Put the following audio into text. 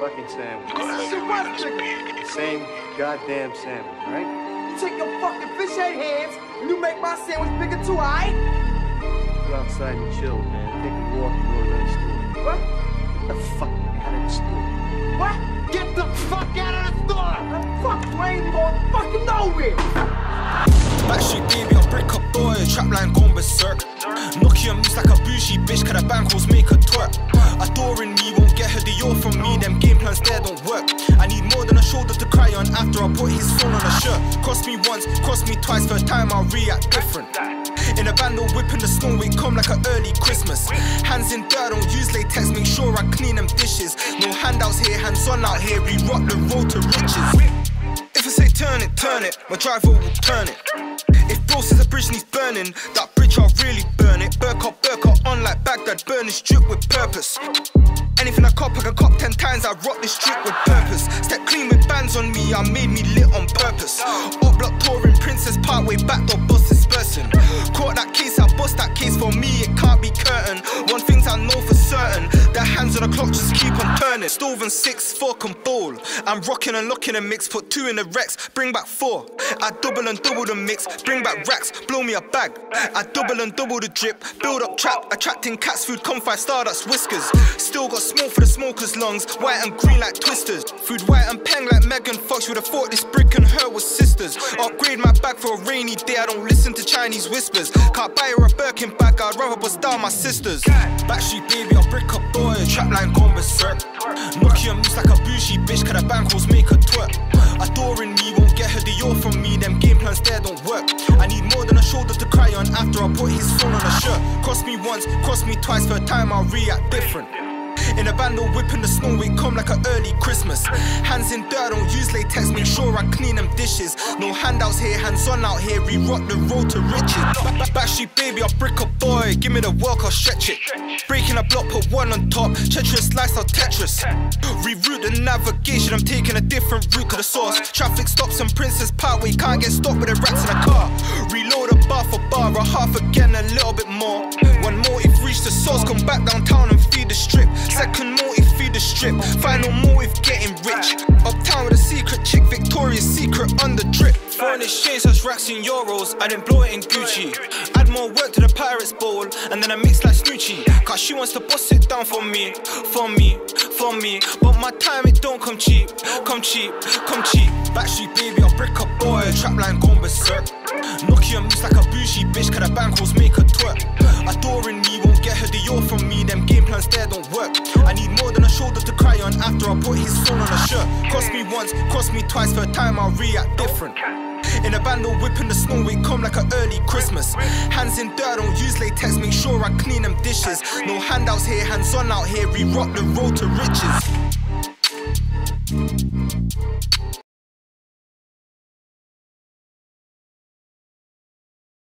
fucking sandwich. This is what, nigga? The same goddamn sandwich, right? You take your fucking fish head hands and you make my sandwich bigger too, alright? Go outside and chill, man. Take a walk and go to the store. What? Get the fuck out of the store. What? Get the fuck out of the store! Fuck, you ain't going fucking nowhere! Backstreet baby, I'll break up boy, trapline gone berserk. Nokia moves like a bougie bitch, cause the bankroll's make her twerk. Adoring me won't get her Dior from me, them game plans there don't work. I need more than a shoulder to cry on after I put his phone on a shirt. Cross me once, cross me twice, first time I'll react different. In a bando whipping the snow, it come like an early Christmas. Hands in dirt, don't use latex, make sure I clean them dishes. No handouts here, hands on out here, we rock the road to riches. If I say turn it, my driver will turn it. If bro says a bridge needs burning, that bridge I'll really burn it. Burk up on like Baghdad, burn this drip with purpose. Anything I can cop 10 times, I rock this drip with purpose. Step clean with bands on me, I made me lit on purpose. Up block touring, Princess Parkway, backdoor bus dispersing. Caught that case, I bust that case, for me it can't be curtain. One thing's I know for certain, the hands on the clock just keep on turning. Stove and 6, fork and bowl. I'm rocking and locking a mix, put 2 in the Rex, bring back 4. I double and double the mix, bring back racks, blow me a bag. I double and double the drip, build up trap, attracting cats food, come 5-star, that's whiskers. Still got smoke for the smokers' lungs, white and green like twisters. Food white and peng like Megan Fox, would've thought this brick and her was sisters. Upgrade my bag for a rainy day, I don't listen to Chinese whispers. Can't buy her a Birkin bag, I'd rather bust down my sisters. Backstreet baby, I'll break up boy, trapline gone berserk. Nokia moves like a bougie bitch, cause the bankrolls make her twerk. Adoring me won't get her Dior from me, them game plans there don't work. I need more than a shoulder to cry on after I put his phone on a shirt. Cross me once, cross me twice, first time I'll react different. In a bando whipping the snow, it come like an early Christmas. Hands in dirt, don't use latex, make sure I clean them dishes. No handouts here, hands on out here, we rock the road to riches. Backstreet baby, I'll brick up boy, give me the work, I'll stretch it. Breaking a block, put 1 on top, Tetris slice, I'll Tetris. Reroute the navigation, I'm taking a different route to the source. Traffic stops on Princess Parkway, can't get stopped with the rats in a car. Reload a bar for bar, a half again, a little bit more. One motive, reach the source, come back downtown and feed the strip. Second motive, feed the strip. Final motive, getting rich. Uptown with a secret chick, Victoria's Secret on the drip. Foreign exchange, that's racks in euros, I didn't blow it in Gucci. Add more work to the Pirates Bowl, and then I mix like Snoochie. Cause she wants to bust it down for me. But my time, it don't come cheap. Come cheap. Backstreet baby, I'll break up boy, trapline gone berserk. Nokia moves like a bougie bitch, cause the bankrolls make her twerk. Adoring me won't get her Dior from me, them game plans there don't work. I need more than a shoulder to cry on after I put his phone on a shirt. Cross me once, cross me twice, first time I'll react different. In a bando whipping the snow, it come like an early Christmas. Hands in dirt, don't use latex, make sure I clean them dishes. No handouts here, hands on out here, we rock the road to riches.